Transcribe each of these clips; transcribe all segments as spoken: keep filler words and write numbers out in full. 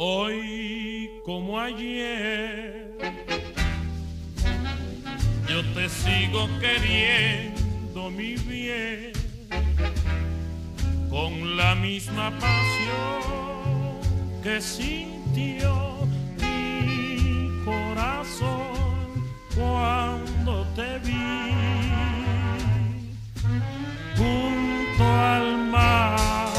Hoy como ayer, yo te sigo queriendo, mi bien, con la misma pasión que sintió mi corazón cuando te vi junto al mar.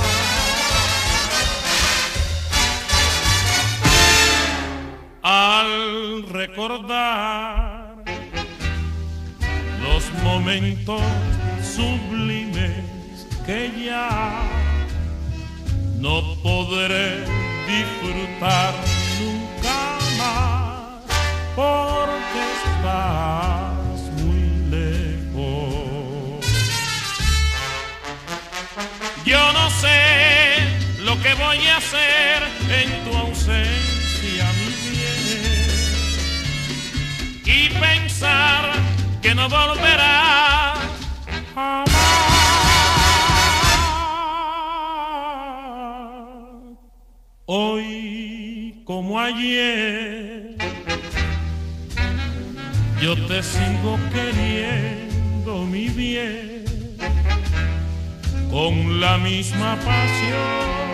Al recordar los momentos sublimes que ya no podré disfrutar nunca más, porque estás muy lejos. Yo no sé lo que voy a hacer en tu ausencia, mi bien, y pensar que no volverás jamás. Hoy como ayer, yo te sigo queriendo, mi bien, con la misma pasión